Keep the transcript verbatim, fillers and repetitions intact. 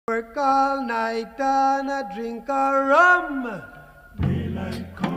Work all night and a drink a rum. Daylight come.